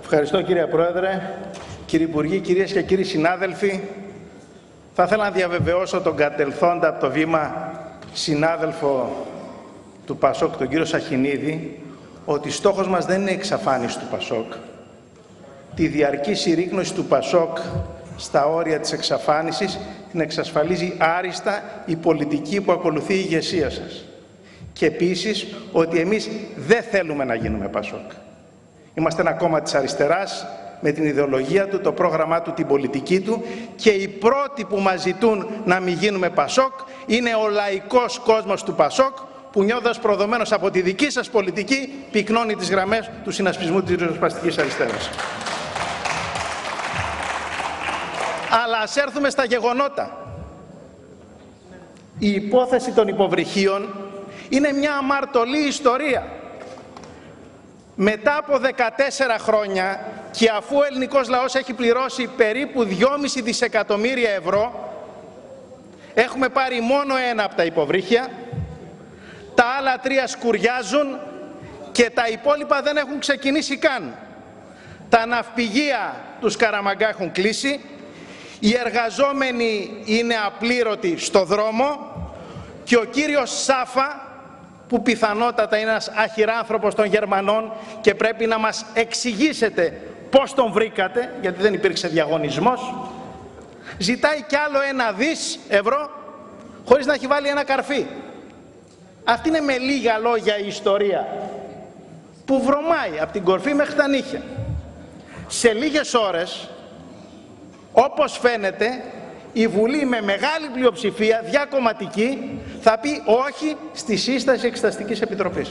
Ευχαριστώ κύριε Πρόεδρε, κύριοι Υπουργοί, κυρίες και κύριοι συνάδελφοι. Θα ήθελα να διαβεβαιώσω τον κατελθόντα από το βήμα συνάδελφο του ΠΑΣΟΚ, τον κύριο Σαχινίδη, ότι στόχος μας δεν είναι η εξαφάνιση του ΠΑΣΟΚ. Τη διαρκή συρρίκνωση του ΠΑΣΟΚ στα όρια της εξαφάνισης την εξασφαλίζει άριστα η πολιτική που ακολουθεί η ηγεσία σας. Και επίσης ότι εμείς δεν θέλουμε να γίνουμε ΠΑΣΟΚ. Είμαστε ένα κόμμα της αριστεράς, με την ιδεολογία του, το πρόγραμμά του, την πολιτική του, και οι πρώτοι που μας ζητούν να μην γίνουμε ΠΑΣΟΚ είναι ο λαϊκός κόσμος του ΠΑΣΟΚ, που νιώθοντας προδομένος από τη δική σας πολιτική πυκνώνει τις γραμμές του συνασπισμού της ριζοσπαστικής αριστεράς. Αλλά ας έρθουμε στα γεγονότα. Η υπόθεση των υποβρυχίων είναι μια αμαρτωλή ιστορία. Μετά από 14 χρόνια και αφού ο ελληνικός λαός έχει πληρώσει περίπου 2,5 δισεκατομμύρια ευρώ, έχουμε πάρει μόνο ένα από τα υποβρύχια, τα άλλα 3 σκουριάζουν και τα υπόλοιπα δεν έχουν ξεκινήσει καν. Τα ναυπηγεία του Σκαραμαγκά έχουν κλείσει, οι εργαζόμενοι είναι απλήρωτοι στο δρόμο και ο κύριος Σάφα, που πιθανότατα είναι ένας αχυράνθρωπος των Γερμανών και πρέπει να μας εξηγήσετε πώς τον βρήκατε, γιατί δεν υπήρξε διαγωνισμός, ζητάει κι άλλο 1 δις ευρώ χωρίς να έχει βάλει ένα καρφί. Αυτή είναι με λίγα λόγια η ιστορία που βρωμάει από την κορφή μέχρι τα νύχια. Σε λίγες ώρες, όπως φαίνεται, η Βουλή με μεγάλη πλειοψηφία, διακομματική, θα πει όχι στη σύσταση Εξεταστικής Επιτροπής.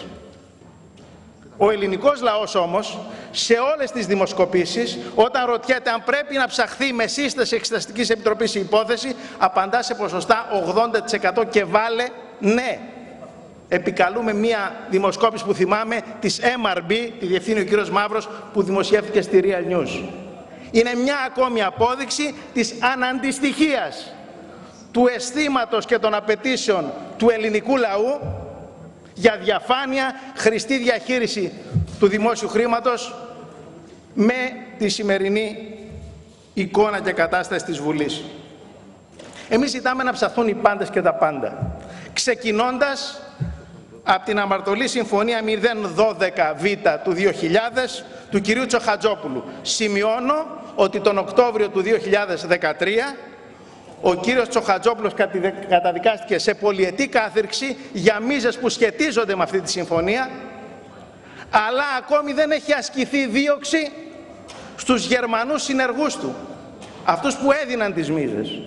Ο ελληνικός λαός όμως, σε όλες τις δημοσκοπήσεις, όταν ρωτιέται αν πρέπει να ψαχθεί με σύσταση Εξεταστικής Επιτροπής η υπόθεση, απαντά σε ποσοστά 80% και βάλε ναι. Επικαλούμε μία δημοσκόπηση που θυμάμαι της MRB, τη διευθύνει ο κύριος Μαύρος, που δημοσιεύτηκε στη Real News. Είναι μια ακόμη απόδειξη της αναντιστοιχίας του αισθήματος και των απαιτήσεων του ελληνικού λαού για διαφάνεια, χρηστή διαχείριση του δημόσιου χρήματος με τη σημερινή εικόνα και κατάσταση της Βουλής. Εμείς ζητάμε να ψαχθούν οι πάντες και τα πάντα, ξεκινώντας από την αμαρτωλή Συμφωνία 012Β του 2000 του κυρίου Τσοχατζόπουλου. Σημειώνω ότι τον Οκτώβριο του 2013 ο κύριος Τσοχατζόπουλος καταδικάστηκε σε πολυετή κάθυρξη για μίζες που σχετίζονται με αυτή τη συμφωνία, αλλά ακόμη δεν έχει ασκηθεί δίωξη στους Γερμανούς συνεργούς του, αυτούς που έδιναν τις μίζες.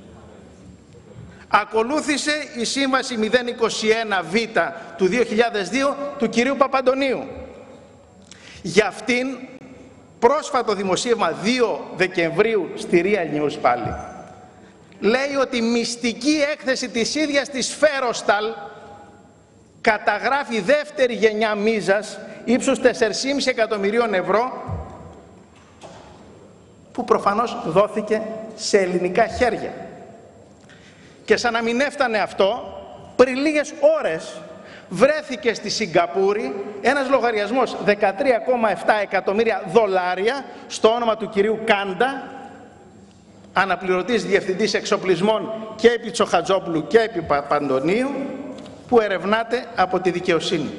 Ακολούθησε η Σύμβαση 021Β του 2002 του κυρίου Παπαντονίου. Για αυτήν, πρόσφατο δημοσίευμα 2 Δεκεμβρίου στη Real News πάλι, λέει ότι μυστική έκθεση της ίδιας της Φέρωσταλ καταγράφει δεύτερη γενιά μίζας ύψους 4,5 εκατομμυρίων ευρώ, που προφανώς δόθηκε σε ελληνικά χέρια. Και σαν να μην έφτανε αυτό, πριν λίγες ώρες βρέθηκε στη Σιγκαπούρη ένας λογαριασμός 13,7 εκατομμύρια δολάρια στο όνομα του κυρίου Κάντα, αναπληρωτής διευθυντής εξοπλισμών και επί Τσοχατζόπουλου και επί Παπαντονίου, που ερευνάται από τη δικαιοσύνη.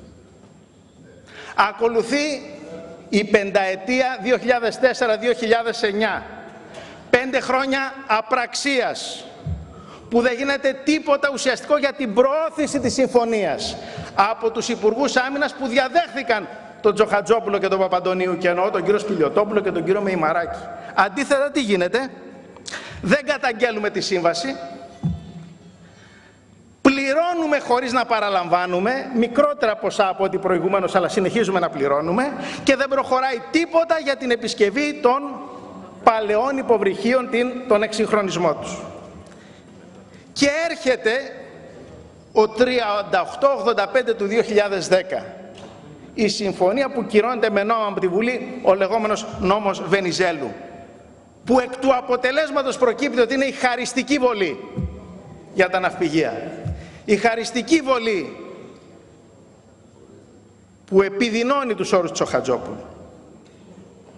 Ακολουθεί η πενταετία 2004-2009, 5 χρόνια απραξίας, που δεν γίνεται τίποτα ουσιαστικό για την προώθηση της συμφωνίας από τους Υπουργούς Άμυνας που διαδέχθηκαν τον Τσοχατζόπουλο και τον Παπαντονίου, και εννοώ τον κύριο Σπηλιοτόπουλο και τον κύριο Μεϊμαράκη. Αντίθετα, τι γίνεται? Δεν καταγγέλουμε τη σύμβαση, πληρώνουμε χωρίς να παραλαμβάνουμε, μικρότερα ποσά από ό,τι προηγουμένως, αλλά συνεχίζουμε να πληρώνουμε, και δεν προχωράει τίποτα για την επισκευή των παλαιών υποβρυχίων, τον εξυγχρονισμό τους. Και έρχεται ο 3885 του 2010, η συμφωνία που κυρώνεται με νόμο από τη Βουλή, ο λεγόμενος νόμος Βενιζέλου, που εκ του αποτελέσματος προκύπτει ότι είναι η χαριστική βολή για τα ναυπηγεία. Η χαριστική βολή που επιδεινώνει τους όρους του Τσοχατζόπουλου.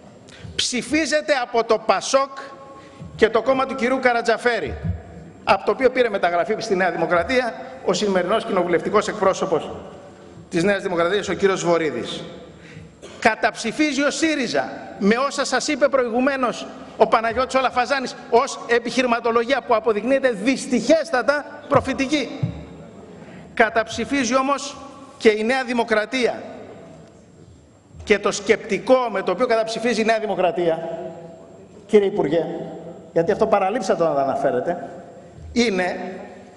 ψηφίζεται από το ΠΑΣΟΚ και το κόμμα του κυρίου Καρατζαφέρη, από το οποίο πήρε μεταγραφή στη Νέα Δημοκρατία ο σημερινός κοινοβουλευτικός εκπρόσωπος της Νέας Δημοκρατίας, ο κύριος Βορίδης. Καταψηφίζει ο ΣΥΡΙΖΑ με όσα σας είπε προηγουμένως ο Παναγιώτης ο Λαφαζάνης ως επιχειρηματολογία που αποδεικνύεται δυστυχέστατα προφητική. Καταψηφίζει όμως και η Νέα Δημοκρατία. Και το σκεπτικό με το οποίο καταψηφίζει η Νέα Δημοκρατία, κύριε Υπουργέ, γιατί αυτό παραλείψατε να το αναφέρετε, είναι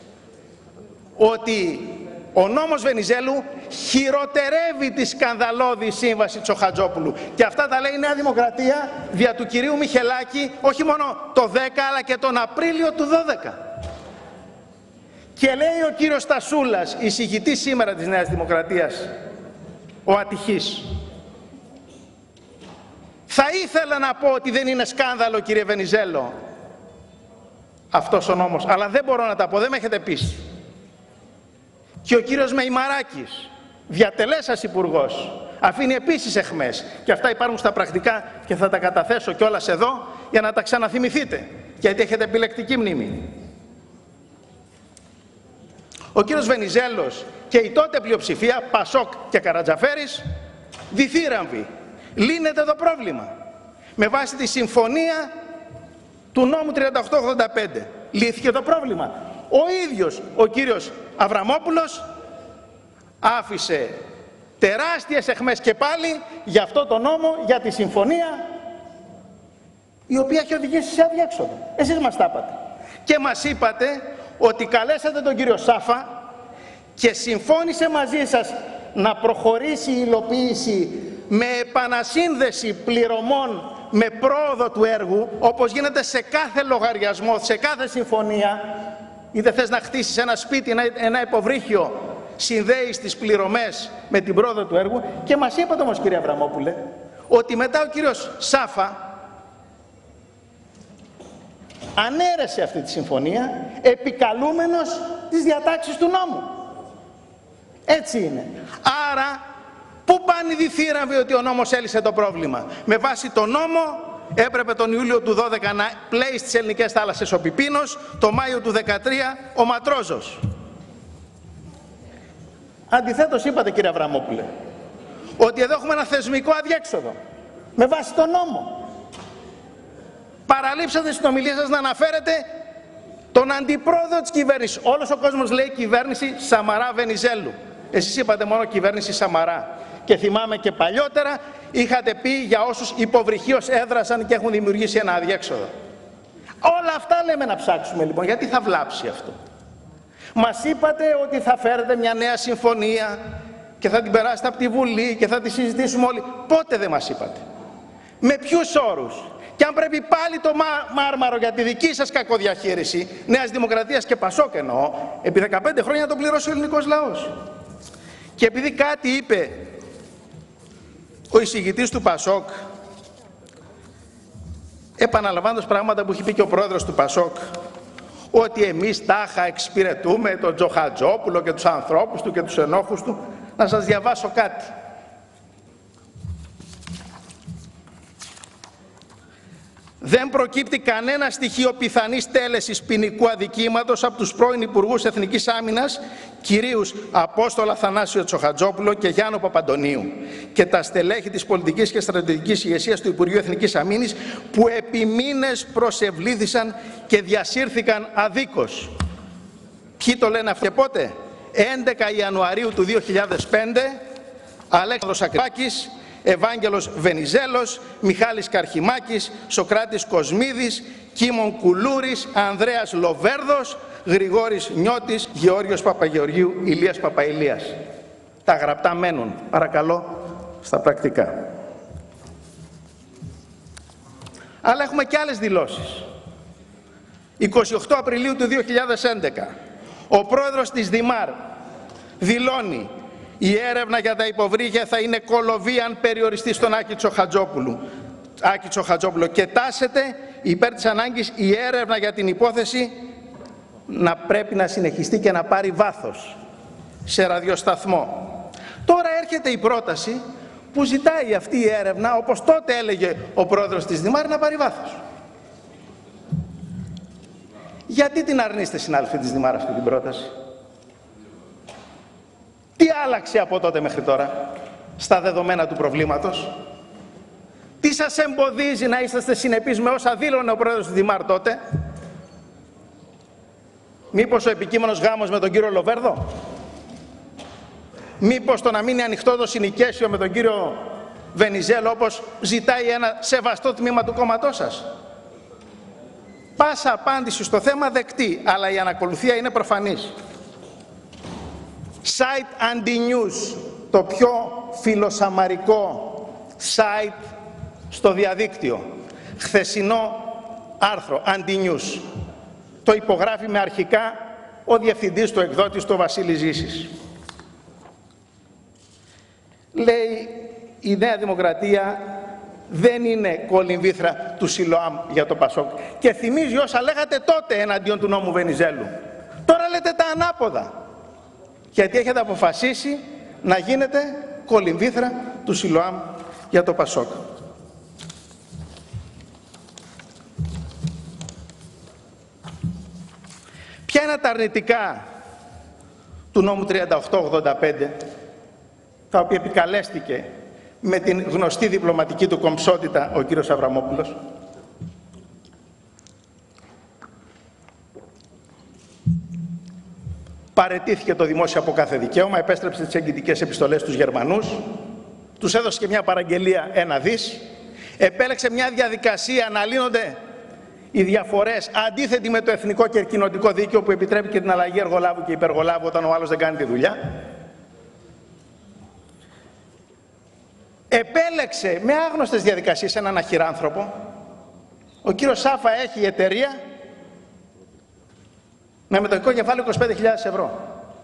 ότι ο νόμος Βενιζέλου χειροτερεύει τη σκανδαλώδη σύμβαση Τσοχατζόπουλου. Και αυτά τα λέει η Νέα Δημοκρατία δια του κυρίου Μιχελάκη όχι μόνο το 10 αλλά και τον Απρίλιο του 12. Και λέει ο κύριος Στασούλας, εισηγητής σήμερα της Νέας Δημοκρατίας, ο ατυχής. Θα ήθελα να πω ότι δεν είναι σκάνδαλο, κύριε Βενιζέλο, αυτός ο νόμος, αλλά δεν μπορώ να τα πω, δεν με έχετε πείσει. Και ο κύριος Μεϊμαράκης, διατελέσας υπουργός, αφήνει επίσης αιχμές. Και αυτά υπάρχουν στα πρακτικά και θα τα καταθέσω κιόλας εδώ για να τα ξαναθυμηθείτε, γιατί έχετε επιλεκτική μνήμη. Ο κύριος Βενιζέλος και η τότε πλειοψηφία, Πασόκ και Καρατζαφέρης, διθύραμβοι. Λύνεται το πρόβλημα με βάση τη συμφωνία του νόμου 3885. Λύθηκε το πρόβλημα. Ο ίδιος ο κύριος Αβραμόπουλος άφησε τεράστιες αιχμές και πάλι για αυτό το νόμο, για τη συμφωνία η οποία έχει οδηγήσει σε αδιέξοδο. Εσείς μας τα είπατε. Και μας είπατε ότι καλέσατε τον κύριο Σάφα και συμφώνησε μαζί σας να προχωρήσει η υλοποίηση με επανασύνδεση πληρωμών με πρόοδο του έργου, όπως γίνεται σε κάθε λογαριασμό, σε κάθε συμφωνία. Είτε θες να χτίσεις ένα σπίτι, ένα υποβρύχιο, συνδέεις τις πληρωμές με την πρόοδο του έργου. Και μας είπατε όμως, κύριε Αβραμόπουλε, ότι μετά ο κύριος Σάφα ανέρεσε αυτή τη συμφωνία επικαλούμενος τις διατάξεις του νόμου. Έτσι είναι. Άρα, πού πάνε οι διθύραμβοι ότι ο νόμος έλυσε το πρόβλημα? Με βάση το νόμο έπρεπε τον Ιούλιο του 12 να πλέει στις ελληνικές θάλασσες ο Πιπίνος, το Μάιο του 13 ο Ματρόζος. Αντιθέτως είπατε, κύριε Αβραμόπουλε, ότι εδώ έχουμε ένα θεσμικό αδιέξοδο με βάση τον νόμο. Παραλείψατε στην ομιλία σας να αναφέρετε τον αντιπρόεδρο της κυβέρνησης. Όλος ο κόσμος λέει κυβέρνηση Σαμαρά-Βενιζέλου. Εσείς είπατε μόνο κυβέρνηση Σαμαρά. Και θυμάμαι και παλιότερα είχατε πει για όσους υποβρυχίως έδρασαν και έχουν δημιουργήσει ένα αδιέξοδο. Όλα αυτά λέμε να ψάξουμε λοιπόν. Γιατί θα βλάψει αυτό? Μας είπατε ότι θα φέρετε μια νέα συμφωνία και θα την περάσετε από τη Βουλή και θα τη συζητήσουμε όλοι. Πότε δεν μας είπατε? Με ποιους όρους? Και αν πρέπει πάλι το μάρμαρο για τη δική σας κακοδιαχείριση, Νέας Δημοκρατίας και Πασόκ εννοώ, επί 15 χρόνια να το πληρώσει ο ελληνικός λαός. Και επειδή κάτι είπε ο εισηγητής του Πασόκ, επαναλαμβάνοντας πράγματα που έχει πει και ο πρόεδρος του Πασόκ, ότι εμείς τάχα εξυπηρετούμε τον Τσοχατζόπουλο και τους ανθρώπους του και τους ενόχους του, να σας διαβάσω κάτι. Δεν προκύπτει κανένα στοιχείο πιθανής τέλεσης ποινικού αδικήματος από τους πρώην Υπουργούς Εθνικής Άμυνας, κυρίους Απόστολο Αθανάσιο Τσοχατζόπουλο και Γιάννο Παπαντονίου, και τα στελέχη της πολιτικής και στρατιωτικής ηγεσίας του Υπουργείου Εθνικής Αμήνης, που επί μήνες προσευλήθησαν και διασύρθηκαν αδίκως. Ποιοι το λένε αυτό και πότε? 11 Ιανουαρίου του 2005, Αλέξανδρος Ακρυπάκης, Ευάγγελος Βενιζέλος, Μιχάλης Καρχημάκης, Σοκράτης Κοσμίδης, Κίμων Κουλούρης, Ανδρέας Λοβέρδος, Γρηγόρης Νιώτης, Γεώργιος Παπαγεωργίου, Ηλίας Παπαηλίας. Τα γραπτά μένουν, παρακαλώ, στα πρακτικά. Αλλά έχουμε και άλλες δηλώσεις. 28 Απριλίου του 2011, ο πρόεδρος της Δημάρ δηλώνει: η έρευνα για τα υποβρύχια θα είναι κολοβή αν περιοριστεί στον Άκη Τσοχατζόπουλο, και τάσεται υπέρ της ανάγκης η έρευνα για την υπόθεση να πρέπει να συνεχιστεί και να πάρει βάθος σε ραδιοσταθμό. Τώρα έρχεται η πρόταση που ζητάει αυτή η έρευνα, όπως τότε έλεγε ο πρόεδρος της Δημάρ, να πάρει βάθος. Γιατί την αρνείστε, συνάδελφοι της Δημάρ, αυτή την πρόταση? Τι άλλαξε από τότε μέχρι τώρα στα δεδομένα του προβλήματος? Τι σας εμποδίζει να είσαστε συνεπείς με όσα δήλωνε ο πρόεδρος της Δημάρ τότε? Μήπως ο επικείμενος γάμος με τον κύριο Λοβέρδο? Μήπως το να μείνει ανοιχτό το συνοικέσιο με τον κύριο Βενιζέλο, όπως ζητάει ένα σεβαστό τμήμα του κόμματός σας? Πάσα απάντηση στο θέμα δεκτή, αλλά η ανακολουθία είναι προφανής. Site Anti-News, το πιο φιλοσαμαρικό site στο διαδίκτυο. Χθεσινό άρθρο, Anti-News. Το υπογράφει με αρχικά ο διευθυντής του εκδότης, του Βασίλη Ζήσης. Λέει, η Νέα Δημοκρατία δεν είναι κολυμβήθρα του Σιλοάμ για το Πασόκ. Και θυμίζει όσα λέγατε τότε εναντίον του νόμου Βενιζέλου. Τώρα λέτε τα ανάποδα. Γιατί έχετε αποφασίσει να γίνετε κολυμβήθρα του Σιλοάμ για το Πασόκ. Ποια είναι τα αρνητικά του νόμου 3885, τα οποία επικαλέστηκε με την γνωστή διπλωματική του κομψότητα ο κύριος Αβραμόπουλος? Παραιτήθηκε το δημόσιο από κάθε δικαίωμα, επέστρεψε τις εγγυητικές επιστολές στους Γερμανούς, τους έδωσε και μια παραγγελία 1 δις, επέλεξε μια διαδικασία να λύνονται οι διαφορές αντίθετη με το εθνικό και κοινοτικό δίκαιο, που επιτρέπει και την αλλαγή εργολάβου και υπεργολάβου όταν ο άλλος δεν κάνει τη δουλειά. Επέλεξε με άγνωστες διαδικασίες έναν αχυράνθρωπο. Ο κύριος Σάφα έχει εταιρεία με μετοχικό κεφάλαιο 25.000 ευρώ.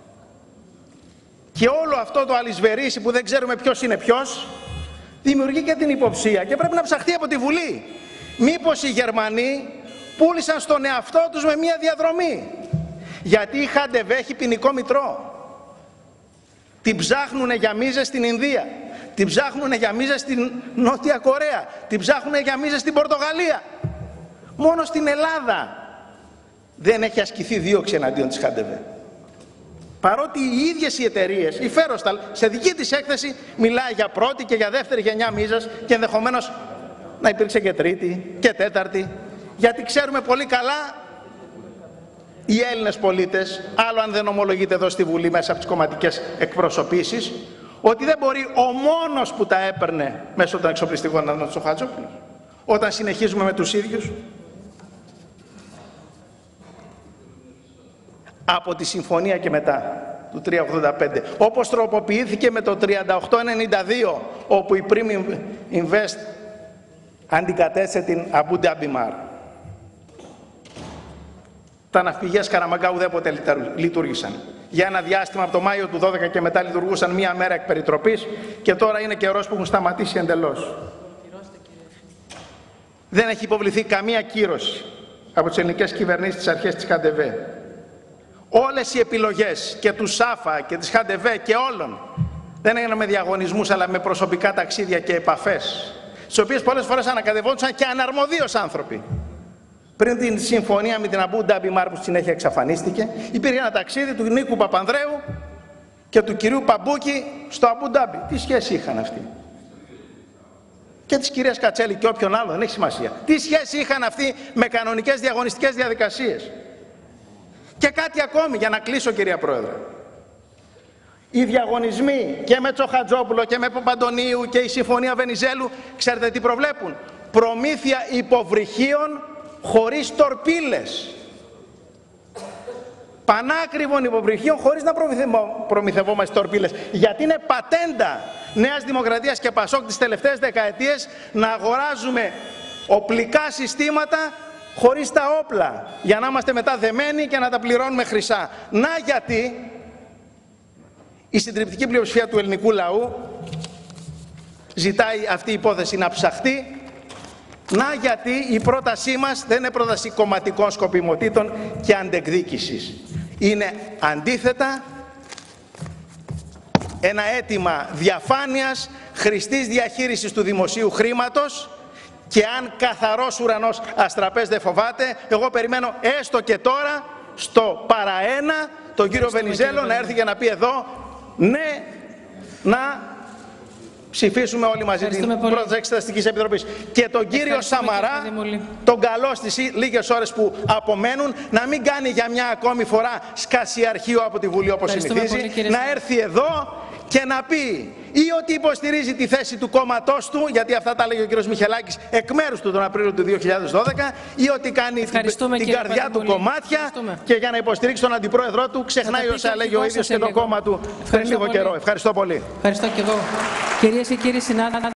Και όλο αυτό το αλυσβερίσι που δεν ξέρουμε ποιος είναι ποιος, δημιουργεί και την υποψία και πρέπει να ψαχτεί από τη Βουλή. Μήπως οι Γερμανοί πούλησαν στον εαυτό τους με μια διαδρομή? Γιατί η Χάντεβε έχει ποινικό μητρό. Την ψάχνουνε για μίζες στην Ινδία, την ψάχνουνε για μίζες στην Νότια Κορέα, την ψάχνουνε για μίζες στην Πορτογαλία. Μόνο στην Ελλάδα δεν έχει ασκηθεί δίωξη εναντίον της Χάντεβε. Παρότι οι ίδιες οι εταιρείες, η Φέρωσταλ, σε δική της έκθεση μιλάει για πρώτη και για δεύτερη γενιά μίζας και ενδεχομένως να υπήρξε και τρίτη και τέταρτη. Γιατί ξέρουμε πολύ καλά οι Έλληνες πολίτες, άλλο αν δεν ομολογείται εδώ στη Βουλή μέσα από τις κομματικές εκπροσωπήσεις, ότι δεν μπορεί ο μόνος που τα έπαιρνε μέσω των εξοπλιστικών να είναι ο Χατζόπουλος. Όταν συνεχίζουμε με τους ίδιους. Από τη συμφωνία και μετά του 385, όπως τροποποιήθηκε με το 3892, όπου η Prim Invest αντικατέστησε την Abu Dhabi Mar. Τα ναυπηγεία Σκαραμαγκά ουδέποτε λειτουργήσαν. Για ένα διάστημα από το Μάιο του 12 και μετά λειτουργούσαν μία μέρα εκ περιτροπής και τώρα είναι καιρός που έχουν σταματήσει εντελώς. Δεν έχει υποβληθεί καμία κύρωση από τις ελληνικές κυβερνήσεις στις αρχές της Χάντεβε. Όλες οι επιλογές και του Σάφα και της Χάντεβε και όλων δεν έγιναν με διαγωνισμούς αλλά με προσωπικά ταξίδια και επαφές, στις οποίες πολλές φορές ανακατευόντουσαν και αναρμοδίως άνθρωποι. Πριν την συμφωνία με την Abu Dhabi Mar, που στη συνέχεια εξαφανίστηκε, υπήρχε ένα ταξίδι του Νίκου Παπανδρέου και του κυρίου Παμπούκη στο Abu Dhabi. Τι σχέση είχαν αυτοί? Και της κυρίας Κατσέλη και όποιον άλλο, δεν έχει σημασία. Τι σχέση είχαν αυτοί με κανονικές διαγωνιστικές διαδικασίες? Και κάτι ακόμη για να κλείσω, κυρία Πρόεδρε. Οι διαγωνισμοί και με Τσοχατζόπουλο και με Παπαντονίου και η συμφωνία Βενιζέλου, ξέρετε τι προβλέπουν? Προμήθεια υποβρυχίων χωρίς τορπίλες. Πανάκριβων υποβρυχίων χωρίς να προμηθευόμαστε τορπίλες. Γιατί είναι πατέντα Νέας Δημοκρατίας και Πασόκ τις τελευταίες δεκαετίες να αγοράζουμε οπλικά συστήματα χωρίς τα όπλα, για να είμαστε μετά δεμένοι και να τα πληρώνουμε χρυσά. Να γιατί η συντριπτική πλειοψηφία του ελληνικού λαού ζητάει αυτή η υπόθεση να ψαχτεί. Να γιατί η πρότασή μας δεν είναι πρόταση κομματικών σκοπιμοτήτων και αντεκδίκησης. Είναι αντίθετα ένα αίτημα διαφάνειας, χρηστής διαχείρισης του δημοσίου χρήματος, και αν καθαρός ουρανός αστραπές δεν φοβάται, εγώ περιμένω έστω και τώρα στο παραένα τον κύριο Βενιζέλο να έρθει και να πει εδώ ναι, να ψηφίσουμε όλοι μαζί την πρόταση της Εξεταστικής Επιτροπής. Και τον κύριο Σαμαρά, τον καλό στις λίγες ώρες που απομένουν, να μην κάνει για μια ακόμη φορά σκασιαρχείο από τη Βουλή όπως συνηθίζει, να έρθει εδώ και να πει ή ότι υποστηρίζει τη θέση του κόμματός του, γιατί αυτά τα λέγει ο κύριος Μιχελάκης εκ μέρους του τον Απρίλιο του 2012, ή ότι κάνει την καρδιά του κομμάτια και για να υποστηρίξει τον αντιπρόεδρό του ξεχνάει όσα λέγει ο ίδιος και το κόμμα του πριν λίγο καιρό. Ευχαριστώ πολύ. Ευχαριστώ και εγώ. Κυρίες και κύριοι συνάδελφοι.